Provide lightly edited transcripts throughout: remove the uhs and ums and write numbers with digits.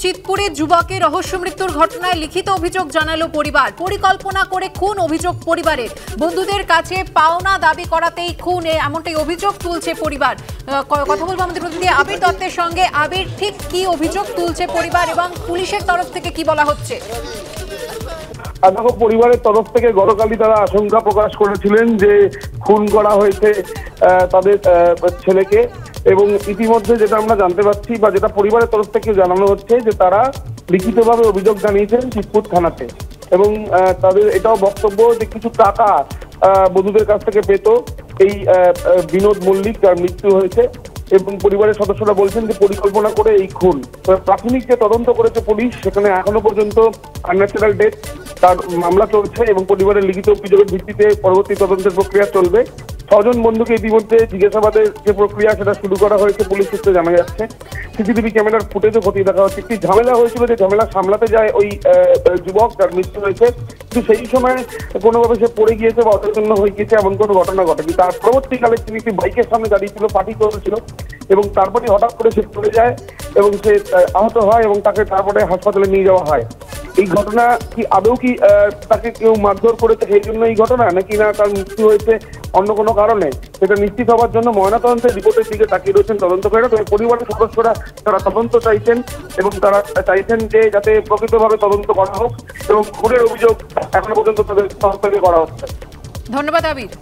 চিতপুরে যুবকের রহস্য মৃত্যুর ঘটনায় লিখিত অভিযোগ জানালো পরিবার। পরিকল্পনা করে খুন অভিযোগ পরিবারের। বন্ধুদের কাছে পাওনা দাবি করাতেই খুন, এমনটাই অভিযোগ তুলছে পরিবার। কথা বলবো আমাদের প্রতিনিধি আবির দত্তের সঙ্গে। আবির, ঠিক কি অভিযোগ তুলছে পরিবার এবং পুলিশের তরফ থেকে কি বলা হচ্ছে? দেখো, পরিবারের তরফ থেকে গতকালই তারা আশঙ্কা প্রকাশ করেছিলেন যে খুন করা হয়েছে তাদের ছেলেকে, এবং ইতিমধ্যে যেটা আমরা জানতে পারছি বা যেটা পরিবারের তরফ থেকে জানানো হচ্ছে যে তারা লিখিতভাবে অভিযোগ জানিয়েছেন চিতপুর থানাতে, এবং তাদের এটাও বক্তব্য যে কিছু টাকা বন্ধুদের কাছ থেকে পেত এই বিনোদ মল্লিক, যার মৃত্যু হয়েছে, এবং পরিবারের সদস্যরা বলছেন যে পরিকল্পনা করে এই খুন। প্রাথমিক যে তদন্ত করেছে পুলিশ, সেখানে এখনো পর্যন্ত আনন্যাচারাল ডেথ তার মামলা চলছে এবং পরিবারের লিখিত অভিযোগের ভিত্তিতে পরবর্তী তদন্তের প্রক্রিয়া চলবে। 6 জন বন্ধুকে ইতিমধ্যে জিজ্ঞাসাবাদের যে প্রক্রিয়া সেটা শুরু করা হয়েছে পুলিশ সূত্রে জানা যাচ্ছে। সিসিটিভি ক্যামেরার ফুটেজও খতিয়ে দেখা হচ্ছে। একটি ঝামেলা হয়েছিল, যে ঝামেলা সামলাতে যায় ওই যুবক যার মৃত্যু হয়েছে, কিন্তু সেই সময় কোনোভাবে সে পড়ে গিয়েছে বা অচৈতন্য হয়ে গিয়েছে এমন কোনো ঘটনা ঘটেনি। তার পরবর্তীকালে তিনি একটি বাইকের সামনে দাঁড়িয়েছিল, পার্টি চলছিল, এবং তারপরে হঠাৎ করে সে পড়ে যায় এবং সে আহত হয় এবং তাকে তারপরে হাসপাতালে নিয়ে যাওয়া হয়। এই ঘটনা কি আদৌ কি তাকে কেউ মারধর করেছে সেই জন্য এই ঘটনা, নাকি না তার মৃত্যু হয়েছে অন্য কোনো কারণে, সেটা নিশ্চিত হওয়ার জন্য ময়নাতদন্তের রিপোর্টের দিকে তাকিয়ে রয়েছেন তদন্তকারীরা। তবে পরিবারের সদস্যরা তারা তদন্ত চাইছেন এবং তারা চাইছেন যে যাতে প্রকৃতভাবে তদন্ত করা হোক এবং খুনের অভিযোগ এখনো পর্যন্ত তাদের তরফ থেকে করা হচ্ছে। ধন্যবাদ আবির।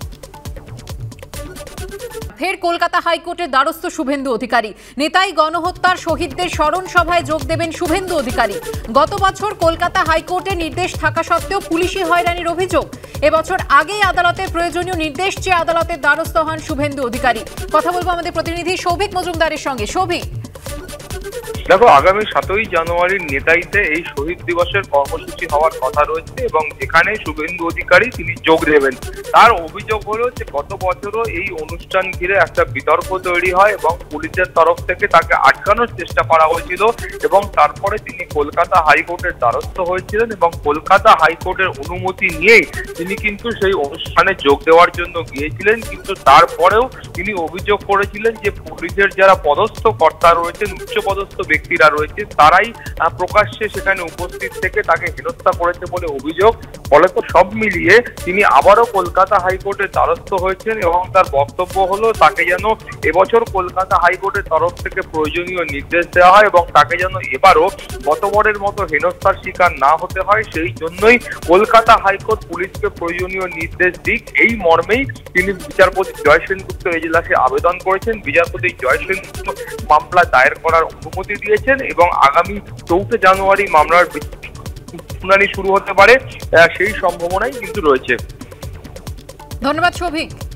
ফের কলকাতা হাইকোর্টের দ্বারস্থ শুভেন্দু অধিকারী। নেতাই গণহত্যার শহীদদের স্মরণ সভায় যোগ দেবেন শুভেন্দু অধিকারী। গত বছর কলকাতা হাইকোর্টের নির্দেশ থাকা সত্ত্বেও পুলিশি হয়রানির অভিযোগ। এবছর আগেই আদালতের প্রয়োজনীয় নির্দেশ চেয়ে আদালতের দ্বারস্থ হন শুভেন্দু অধিকারী। কথা বলবো আমাদের প্রতিনিধি সৌভিক মজুমদারের সঙ্গে। সৌভিক, দেখো, আগামী 7ই জানুয়ারির নেতাইতে এই শহীদ দিবসের কর্মসূচি হওয়ার কথা রয়েছে এবং যেখানে শুভেন্দু অধিকারী তিনি যোগ দেবেন। তার অভিযোগ হলো যে গত বছরও এই অনুষ্ঠান ঘিরে একটা বিতর্ক তৈরি হয় এবং পুলিশের তরফ থেকে তাকে আটকানোর চেষ্টা করা হয়েছিল, এবং তারপরে তিনি কলকাতা হাইকোর্টের দ্বারস্থ হয়েছিলেন এবং কলকাতা হাইকোর্টের অনুমতি নিয়েই তিনি কিন্তু সেই অনুষ্ঠানে যোগ দেওয়ার জন্য গিয়েছিলেন। কিন্তু তারপরেও তিনি অভিযোগ করেছিলেন যে পুলিশের যারা পদস্থ কর্তা রয়েছেন, উচ্চপদস্থ ব্যক্তিরা রয়েছে, তারাই প্রকাশ্যে সেখানে উপস্থিত থেকে তাকে হেনস্থা করেছে বলে অভিযোগ। ফলে তো সব মিলিয়ে তিনি আবারও কলকাতা হাইকোর্টের দ্বারস্থ হয়েছেন এবং তার বক্তব্য হলো তাকে যেন এবছর কলকাতা হাইকোর্টের তরফ থেকে প্রয়োজনীয় নির্দেশ দেওয়া হয় এবং তাকে যেন এবারও গতবারের মতো হেনস্থার শিকার না হতে হয়। সেই জন্যই কলকাতা হাইকোর্ট পুলিশকে প্রয়োজনীয় নির্দেশ দিক, এই মর্মেই তিনি বিচারপতি জয় সেনগুপ্ত এজলাসে আবেদন করেছেন। বিচারপতি জয় সেনগুপ্ত মামলা দায়ের করার অনুমতি দিয়েছেন এবং আগামী 4 জানুয়ারি মামলার শুনানি শুরু হতে পারে, সেই সম্ভাবনাই কিন্তু রয়েছে। ধন্যবাদ সৌভিক।